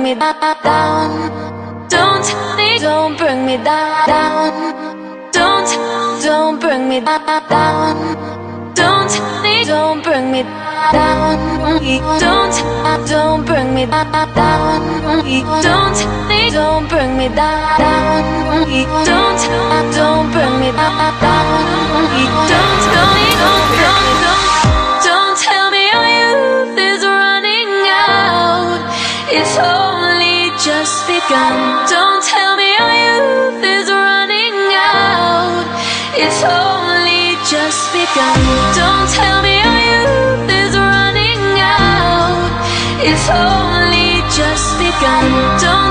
me down. Don't bring me down. Don't bring me down. Don't bring me down. Don't bring me down. Don't bring me down. Don't bring me down. Don't tell me our youth is running out. It's only just begun. Don't tell me our youth is running out. It's only just begun. Don't tell me our youth is running out. It's only just begun. Don't